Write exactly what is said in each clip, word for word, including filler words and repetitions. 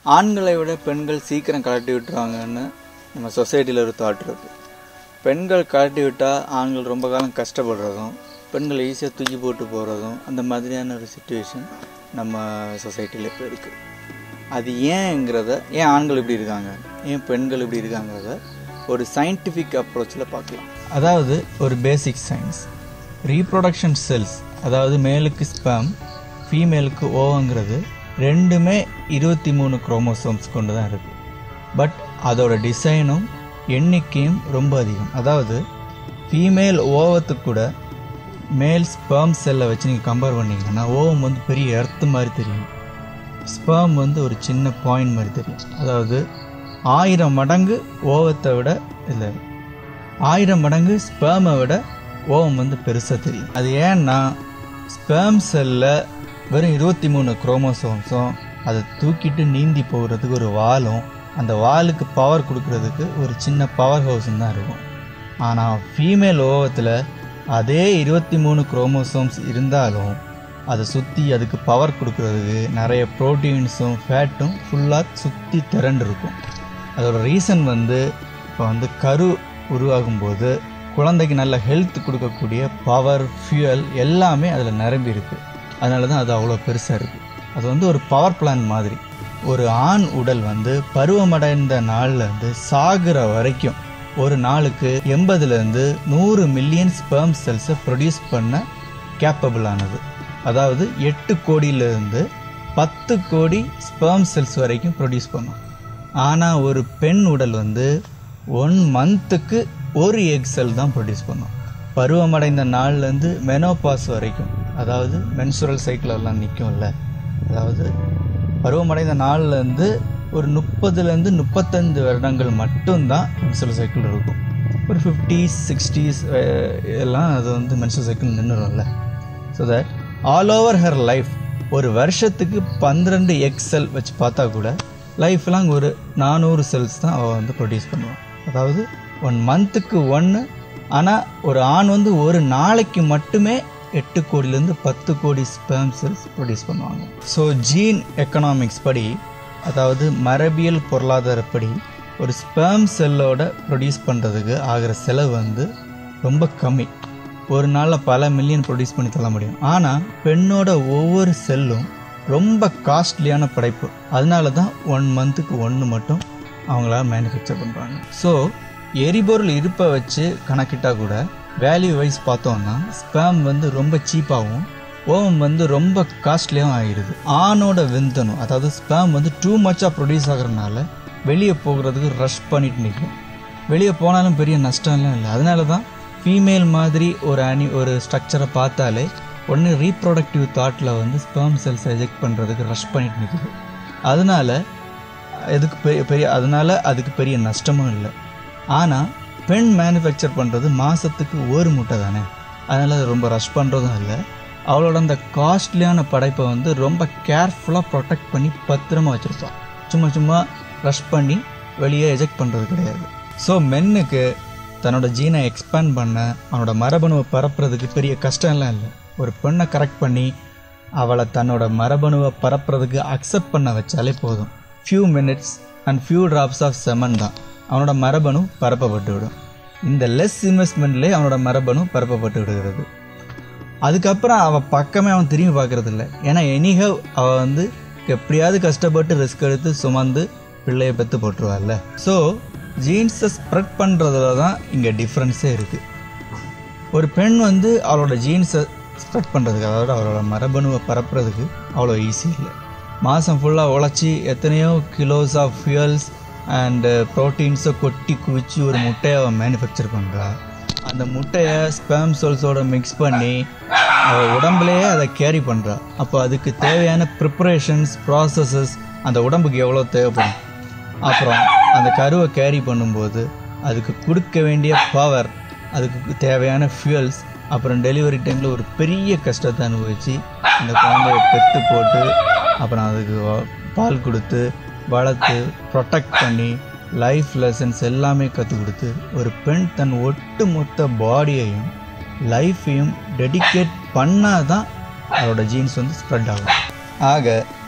ஆண்களை விட பெண்கள் சீக்கிரம் கழட்டி விட்டுருவாங்கன்னு நம்ம சொசைட்டியில் ஒரு தாட் இருக்குது. பெண்கள் கழட்டி விட்டால் ஆண்கள் ரொம்ப காலம் கஷ்டப்படுறதும் பெண்கள் ஈஸியாக தூக்கி போட்டு போகிறதும் அந்த மாதிரியான ஒரு சிச்சுவேஷன் நம்ம சொசைட்டியில் இப்போ இருக்குது. அது ஏங்கிறத, ஏன் ஆண்கள் இப்படி இருக்காங்க, ஏன் பெண்கள் இப்படி இருக்காங்கிறத ஒரு சயின்டிஃபிக் அப்ரோச்சில் பார்க்கலாம். அதாவது ஒரு பேசிக் சயின்ஸ், ரீப்ரொடக்ஷன் செல்ஸ், அதாவது மேலுக்கு ஸ்பெர்ம் ஃபீமேலுக்கு ஓவங்கிறது ரெண்டுமே இருபத்தி மூணு குரோமோசோம்ஸ் கொண்டு தான் இருக்குது. பட் அதோட டிசைனும் எண்ணிக்கையும் ரொம்ப அதிகம். அதாவது ஃபீமேல் ஓவத்துக்கு கூட மேல் ஸ்பெர்ம் செல்லை வச்சு நீங்கள் கம்பேர் பண்ணிங்கன்னா ஓவம் வந்து பெரிய எர்த்து மாதிரி தெரியும், ஸ்பெர்ம் வந்து ஒரு சின்ன பாயிண்ட் மாதிரி தெரியும். அதாவது ஆயிரம் மடங்கு ஓவத்தை விட இல்லை ஆயிரம் மடங்கு ஸ்பெர்மை விட ஓவம் வந்து பெருசாக தெரியும். அது ஏன்னா ஸ்பெர்ம் செல்லில் வெறும் இருபத்தி மூணு குரோமோசோம்ஸும் அதை தூக்கிட்டு நீந்தி போகிறதுக்கு ஒரு வாலும், அந்த வாலுக்கு பவர் கொடுக்கறதுக்கு ஒரு சின்ன பவர் ஹவுஸும் தான் இருக்கும். ஆனால் ஃபீமேல் ஓவத்தில் அதே இருபத்தி மூணு குரோமோசோம்ஸ் இருந்தாலும் அதை சுற்றி அதுக்கு பவர் கொடுக்கறதுக்கு நிறைய ப்ரோட்டீன்ஸும் ஃபேட்டும் ஃபுல்லாக சுற்றி திரண்டு இருக்கும். அதோட ரீசன் வந்து இப்போ வந்து கரு உருவாகும்போது குழந்தைக்கு நல்ல ஹெல்த் கொடுக்கக்கூடிய பவர், ஃபியூயல் எல்லாமே அதில் நிரம்பி இருக்குது. அதனால தான் அது அவ்வளோ பெருசாக இருக்குது. அது வந்து ஒரு பவர் பிளான் மாதிரி. ஒரு ஆண் உடல் வந்து பருவமடைந்த நாள்லேருந்து சாகிற வரைக்கும் ஒரு நாளுக்கு எண்பதுலேருந்து நூறு மில்லியன் ஸ்பெர்ம் செல்ஸை ப்ரொடியூஸ் பண்ண கேப்பபிள் ஆனது. அதாவது எட்டு கோடியிலேருந்து பத்து கோடி ஸ்பெர்ம் செல்ஸ் வரைக்கும் ப்ரொடியூஸ் பண்ணும். ஆனால் ஒரு பெண் உடல் வந்து ஒன் மந்த்துக்கு ஒரு எக் செல் தான் ப்ரொடியூஸ் பண்ணும். பருவமடைந்த நாள்லேருந்து மெனோபாஸ் வரைக்கும், அதாவது மென்சுரல் சைக்கிள் எல்லாம் நிற்கும்ல, அதாவது பருவமடைந்த நாள்லேருந்து ஒரு முப்பதுலேருந்து முப்பத்தஞ்சு வருடங்கள் மட்டும்தான் மென்சுரல் சைக்கிள் இருக்கும். ஒரு ஃபிஃப்டிஸ் சிக்ஸ்டீஸ் எல்லாம் அது வந்து மென்சுரல் சைக்கிள் நின்றுடும்ல. So that all over her life ஒரு வருஷத்துக்கு பன்னிரெண்டு எக் செல் வச்சு பார்த்தா கூட லைஃப் லாங் ஒரு நானூறு செல்ஸ் தான் அவள் வந்து ப்ரொடியூஸ் பண்ணுவான். அதாவது ஒன் மந்த்துக்கு ஒன்று. ஆனால் ஒரு ஆண் வந்து ஒரு நாளைக்கு மட்டுமே எட்டு கோடியிலேருந்து பத்து கோடி ஸ்பெர்ம் செல்ஸ் ப்ரொடியூஸ் பண்ணுவாங்க. ஸோ ஜீன் எக்கனாமிக்ஸ் படி, அதாவது மரபியல் பொருளாதாரப்படி, ஒரு ஸ்பெர்ம் செல்லோட ப்ரொடியூஸ் பண்ணுறதுக்கு ஆகிற செலவு வந்து ரொம்ப கம்மி. ஒரு நாளில் பல மில்லியன் ப்ரொடியூஸ் பண்ணி தள்ள முடியும். ஆனால் பெண்ணோட ஒவ்வொரு செல்லும் ரொம்ப காஸ்ட்லியான படைப்பு. அதனால தான் ஒன் மந்த்துக்கு ஒன்று மட்டும் அவங்களால மேனுஃபேக்சர் பண்ணுறாங்க. ஸோ எரிபொருள் இருப்பை வச்சு கணக்கிட்டால் கூட வேல்யூ வைஸ் பார்த்தோன்னா ஸ்பெர்ம் வந்து ரொம்ப சீப்பாகவும் ஓவம் வந்து ரொம்ப காஸ்ட்லியாகவும் ஆகிடுது. ஆணோட விந்தணு, அதாவது ஸ்பெர்ம் வந்து டூ மச்சாக ப்ரொடியூஸ் ஆகிறதுனால வெளியே போகிறதுக்கு ரஷ் பண்ணிட்டு நிற்கும். வெளியே போனாலும் பெரிய நஷ்டம்லாம் இல்லை. அதனால தான் ஃபீமேல் மாதிரி ஒரு அனி ஒரு ஸ்ட்ரக்சரை பார்த்தாலே ஒன்று ரீப்ரொடக்டிவ் தாட்டில் வந்து ஸ்பெர்ம் செல்ஸ் எஜெக்ட் பண்ணுறதுக்கு ரஷ் பண்ணிட்டு நிற்குது. அதனால எதுக்கு பெரிய பெரிய அதனால அதுக்கு பெரிய நஷ்டமும் இல்லை. ஆனால் பெண் மேனுஃபேக்சர் பண்ணுறது மாதத்துக்கு ஒரு முட்டை தானே, அதனால் அது ரொம்ப ரஷ் பண்ணுறதும் இல்லை. அவளோட அந்த காஸ்ட்லியான படைப்பை வந்து ரொம்ப கேர்ஃபுல்லாக ப்ரொடெக்ட் பண்ணி பத்திரமா வச்சுருப்பாள். சும்மா சும்மா ரஷ் பண்ணி வெளியே எஜெக்ட் பண்ணுறது கிடையாது. ஸோ மென்னுக்கு தன்னோட ஜீனை எக்ஸ்பேண்ட் பண்ண, அவனோட மரபணுவை பரப்புறதுக்கு பெரிய கஷ்டம்லாம் இல்லை. ஒரு பெண்ணை கரெக்ட் பண்ணி அவளை தன்னோட மரபணுவை பரப்புறதுக்கு அக்செப்ட் பண்ண வச்சாலே போதும். Few minutes and few drops of semen தான் அவனோட மரபணு பரப்பப்பட்டு விடும். இந்த லெஸ் இன்வெஸ்ட்மெண்ட்லேயே அவனோட மரபணு பரப்பப்பட்டு விடுகிறது. அதுக்கப்புறம் அவள் பக்கமே அவன் திரும்பி பார்க்கறது இல்லை. ஏன்னா எனிஹவ் அவள் வந்து எப்படியாவது கஷ்டப்பட்டு ரிஸ்க் எடுத்து சுமந்து பிள்ளையை பெற்று போட்டுருவாள்ல. ஸோ ஜீன்ஸை ஸ்ப்ரெட் பண்ணுறதுல தான் இங்கே டிஃப்ரென்ஸே இருக்குது. ஒரு பெண் வந்து அவளோட ஜீன்ஸை ஸ்ப்ரெட் பண்ணுறதுக்கு, அதாவது அவளோட மரபணுவை பரப்புறதுக்கு அவ்வளோ ஈஸி இல்லை. மாதம் ஃபுல்லாக உழைச்சி எத்தனையோ கிலோஸ் ஆஃப் ஃபியூயல்ஸ் அண்டு ப்ரோட்டீன்ஸை கொட்டி குவிச்சு ஒரு முட்டையை அவன் மேனுஃபேக்சர் பண்ணுறா. அந்த முட்டையை ஸ்பெர்ம் செல்ஸோடு மிக்ஸ் பண்ணி அவள் உடம்புலையே அதை கேரி பண்ணுறா. அப்போ அதுக்கு தேவையான ப்ரிப்பரேஷன்ஸ், ப்ராசஸஸ் அந்த உடம்புக்கு எவ்வளோ தேவைப்படும். அப்புறம் அந்த கருவை கேரி பண்ணும்போது அதுக்கு கொடுக்க வேண்டிய பவர், அதுக்கு தேவையான ஃபியூயல்ஸ், அப்புறம் டெலிவரி டைமில் ஒரு பெரிய கஷ்டத்தை அனுபவித்து அந்த குழந்தைய பெற்று போட்டு அப்புறம் அதுக்கு பால் கொடுத்து வளர்த்து ப்ரொடெக்ட் பண்ணி லைஃப் லெசன்ஸ் எல்லாமே கற்றுக் கொடுத்து ஒரு பெண் தன் ஒட்டு மொத்த பாடியையும் லைஃப்பையும் டெடிகேட் பண்ணால் தான் அவரோட ஜீன்ஸ் வந்து ஸ்ப்ரெட் ஆகும். ஆக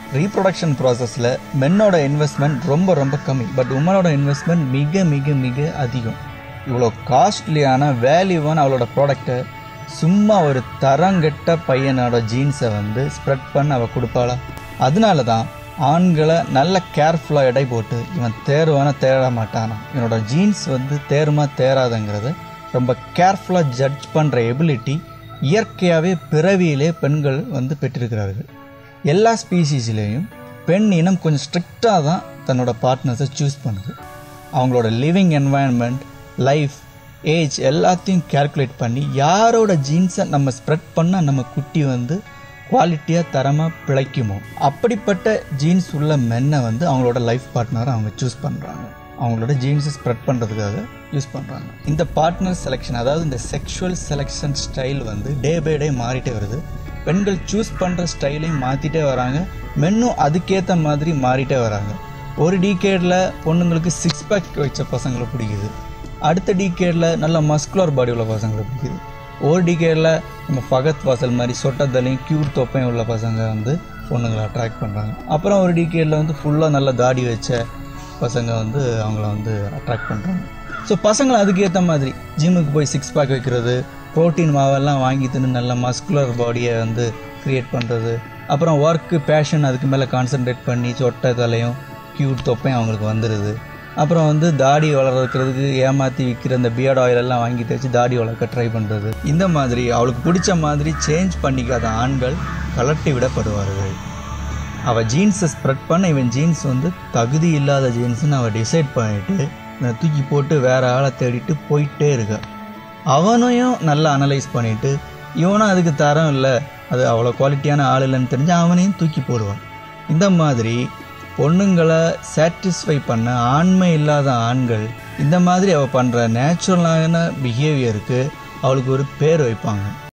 ரீப்ரொடக்ஷன் ப்ராசஸில் மென்னோட இன்வெஸ்ட்மெண்ட் ரொம்ப ரொம்ப கம்மி, பட் உமனோட இன்வெஸ்ட்மெண்ட் மிக மிக மிக அதிகம். இவ்வளோ காஸ்ட்லியான வேல்யூவான அவளோட ப்ராடக்டை சும்மா ஒரு தரங்கெட்ட பையனோட ஜீன்ஸை வந்து ஸ்ப்ரெட் பண்ண அவள் கொடுப்பாளா? அதனால தான் ஆண்களை நல்ல கேர்ஃபுல்லாக எடை போட்டு இவன் தேர்வான தேட மாட்டானா, இவனோட ஜீன்ஸ் வந்து தேருமா தேராதுங்கிறத ரொம்ப கேர்ஃபுல்லாக ஜட்ஜ் பண்ணுற எபிலிட்டி இயற்கையாகவே பிறவியிலே பெண்கள் வந்து பெற்றிருக்கிறார்கள். எல்லா ஸ்பீசிஸ்லேயும் பெண் இனம் கொஞ்சம் ஸ்ட்ரிக்டாக தான் தன்னோட பார்ட்னர்ஸை சூஸ் பண்ணுது. அவங்களோட லிவிங் என்வாயன்மெண்ட், லைஃப், ஏஜ் எல்லாத்தையும் கேல்குலேட் பண்ணி யாரோட ஜீன்ஸை நம்ம ஸ்ப்ரெட் பண்ணால் நம்ம குட்டி வந்து குவாலிட்டியாக தரமாக பிழைக்குமோ அப்படிப்பட்ட ஜீன்ஸ் உள்ள மென்னை வந்து அவங்களோட லைஃப் பார்ட்னரை அவங்க சூஸ் பண்ணுறாங்க, அவங்களோட ஜீன்ஸை ஸ்ப்ரெட் பண்ணுறதுக்காக யூஸ் பண்ணுறாங்க. இந்த பார்ட்னர் செலெக்ஷன், அதாவது இந்த செக்ஷுவல் செலெக்ஷன் ஸ்டைல் வந்து டே பை டே மாறிட்டே வருது. பெண்கள் சூஸ் பண்ணுற ஸ்டைலையும் மாற்றிட்டே வராங்க, மென்னும் அதுக்கேற்ற மாதிரி மாறிட்டே வராங்க. ஒரு டீகேடில் பொண்ணுங்களுக்கு சிக்ஸ் பேக் வச்ச பசங்களை பிடிக்குது, அடுத்த டீகேடில் நல்ல மஸ்குலர் பாடி உள்ள பசங்களை பிடிக்குது, ஒரு டீகேடில் நம்ம ஃபகத் வாசல் மாதிரி சொட்டத்தலையும் க்யூட் தொப்பையும் உள்ள பசங்க வந்து பொண்ணுங்களை அட்ராக்ட் பண்ணுறாங்க. அப்புறம் ஒரு டீகேடில் வந்து ஃபுல்லாக நல்ல தாடி வச்ச பசங்க வந்து அவங்கள வந்து அட்ராக்ட் பண்ணுறாங்க. ஸோ பசங்களை அதுக்கேற்ற மாதிரி ஜிம்முக்கு போய் சிக்ஸ் பேக் வைக்கிறது, ப்ரோட்டீன் மாவெல்லாம் வாங்கி தின்னு நல்ல மஸ்குலர் பாடியை வந்து க்ரியேட் பண்ணுறது, அப்புறம் ஒர்க்கு பேஷன் அதுக்கு மேலே கான்சன்ட்ரேட் பண்ணி சொட்டை தலையும் க்யூட் தொப்பையும் அவங்களுக்கு வந்துடுது. அப்புறம் வந்து தாடி வளர்க்கிறதுக்கு ஏமாற்றி விற்கிற அந்த பியர்ட் ஆயிலெல்லாம் வாங்கி தேய்ச்சி தாடி வளர்க்க ட்ரை பண்ணுறது. இந்த மாதிரி அவளுக்கு பிடிச்ச மாதிரி சேஞ்ச் பண்ணிக்காத ஆண்கள் கலட்டி விடப்படுவார்கள். அவள் ஜீன்ஸை ஸ்ப்ரெட் பண்ண இவன் ஜீன்ஸ் வந்து தகுதி இல்லாத ஜீன்ஸ்ன்னு அவள் டிசைட் பண்ணிவிட்டு இவனை தூக்கி போட்டு வேறு ஆளை தேடிட்டு போயிட்டே இருக்க. அவனையும் நல்லா அனலைஸ் பண்ணிவிட்டு இவனும் அதுக்கு தரம் இல்லை, அது அவ்வளோ குவாலிட்டியான ஆள் இல்லைன்னு தெரிஞ்சு அவனையும் தூக்கி போடுவான். இந்த மாதிரி பொண்ணுங்களை சாட்டிஸ்ஃபை பண்ண ஆண்மை இல்லாத ஆண்கள் இந்த மாதிரி அவள் பண்ணுற நேச்சுரலான பிஹேவியருக்கு அவளுக்கு ஒரு பேர் வைப்பாங்க.